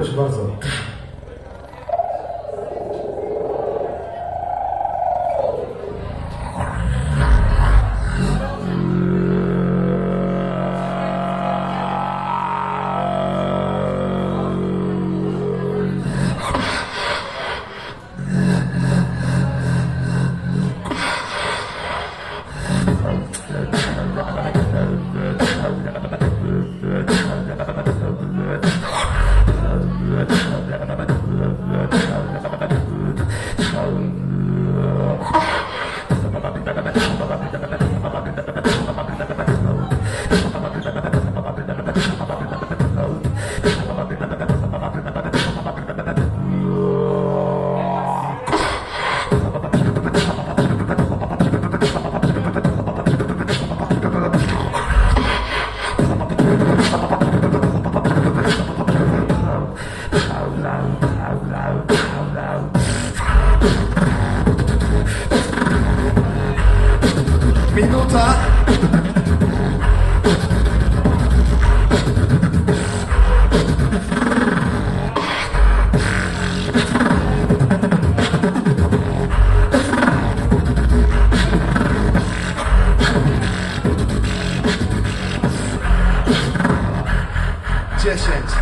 Proszę bardzo. Minuta. Dziesięć.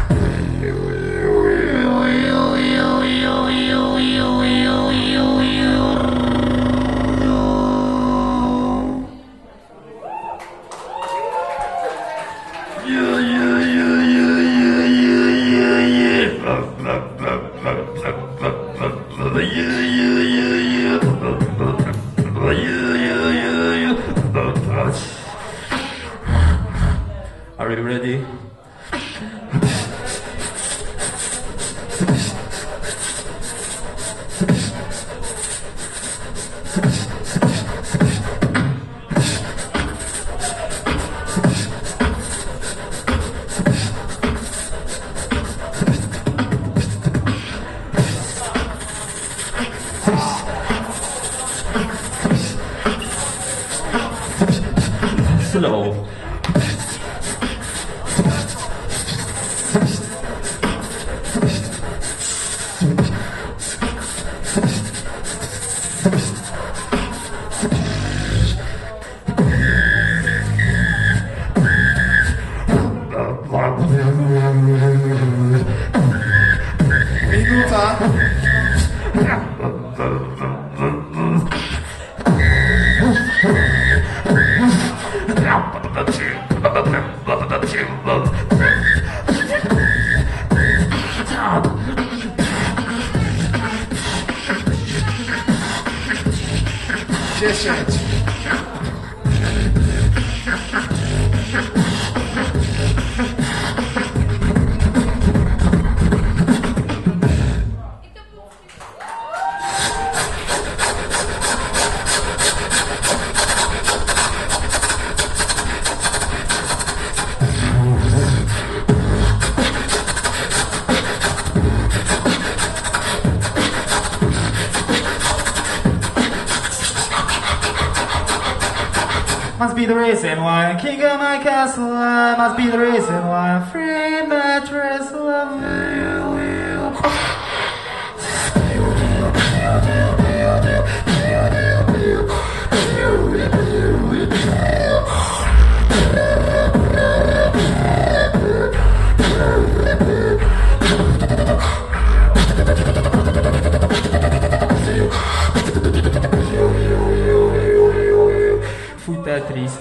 Are you ready? Slow. Minuta. Dziesięć. Must be the reason why I'm king of my castle. Must be the reason why I'm free mattress love you. Fui Tetris.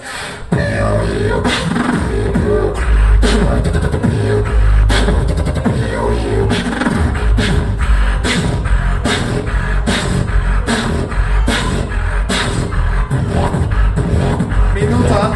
Minuta.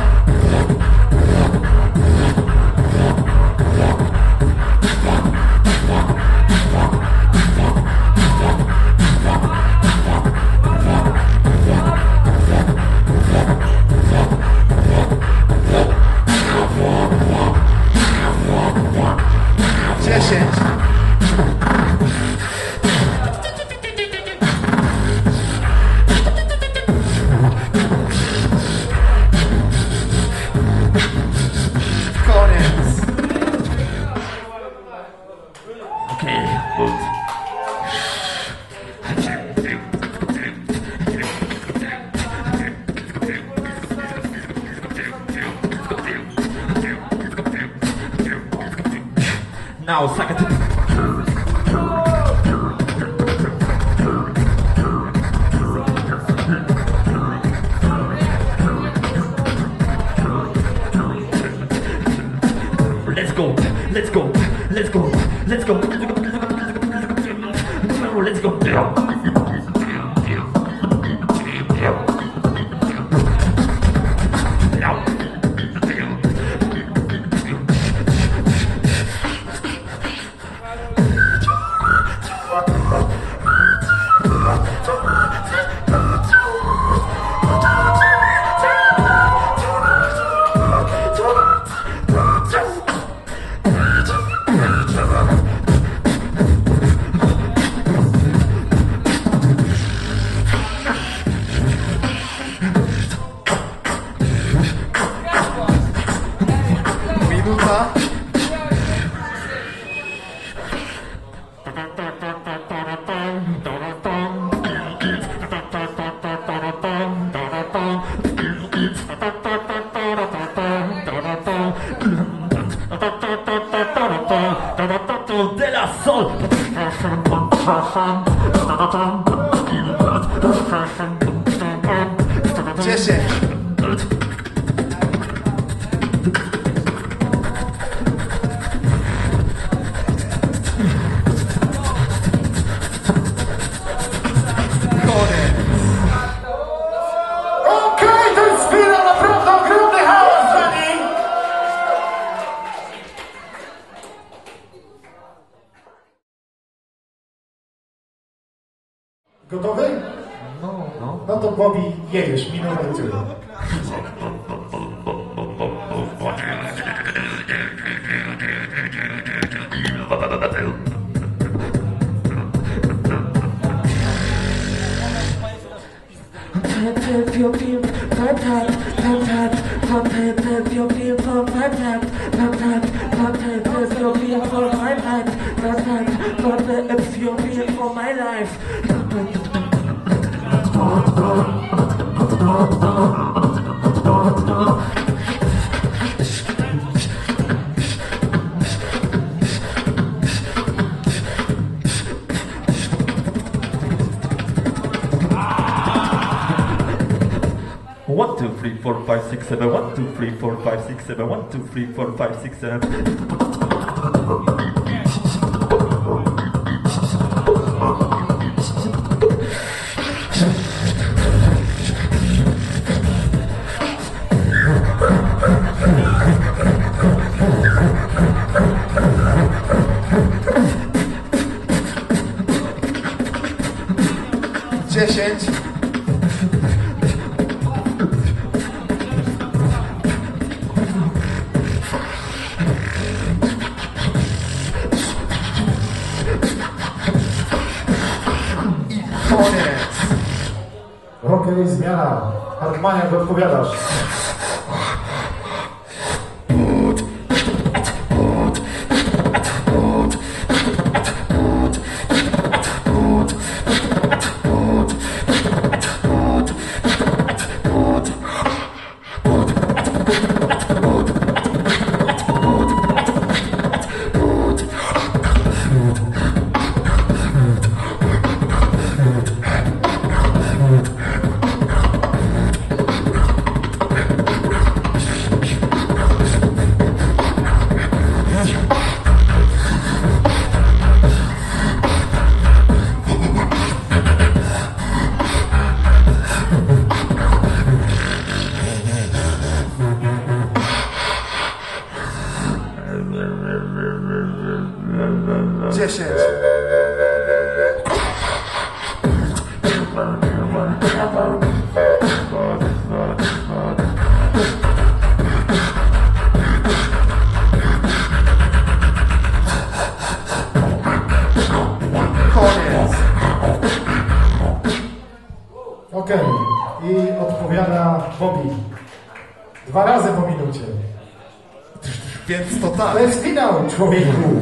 Now suck it. Let's go, let's go, let's go, let's go, let's go. Minuta. De la Sol. 10. Okej, to jest chwila naprawdę ogromny hałas dla niej! Gotowy? No to Bobby, jedziesz, minutę tyle. For my life. One, two, three, four, five, six, seven. 1, 2, 3, 4, 5, 6, 7. 1, 2, 3, 4, 5, 6, 7. Dziesięć. Koniec. Okej, zmiana. Hartmaniak, odpowiadasz. Dziesięć. Koniec. Okej, i odpowiada Bobby. 2 razy po minucie. Więc to tak. To jest finał, człowieku.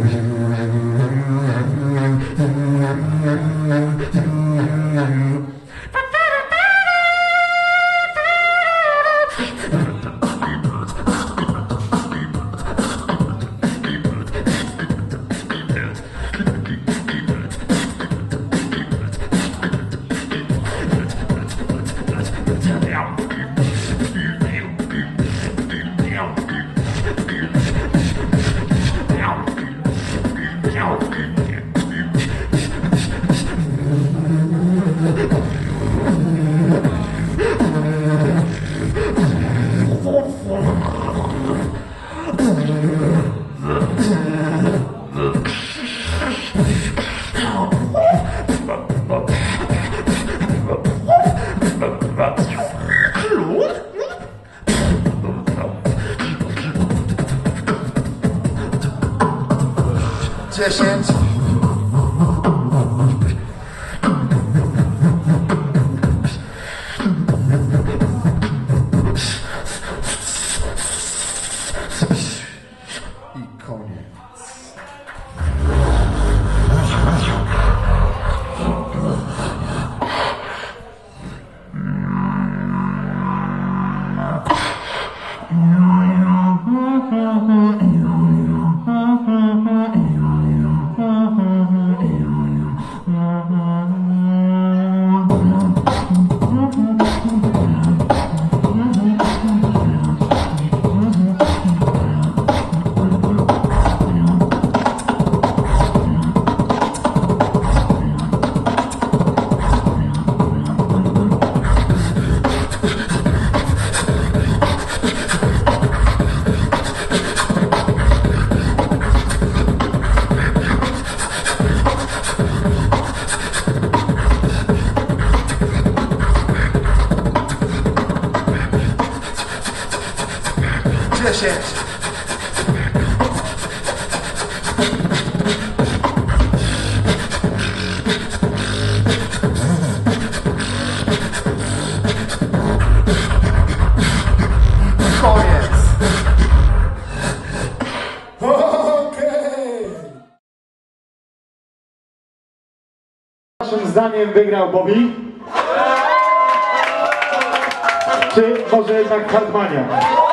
10. I koniec. Waszym zdaniem wygrał Bobby? Czy może jednak Hardmania?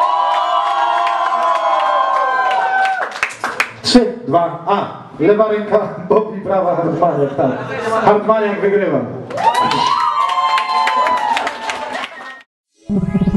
3, 2, a! Lewa ręka Bobby, prawa Hardmaniak, tak. Hardmaniak wygrywa.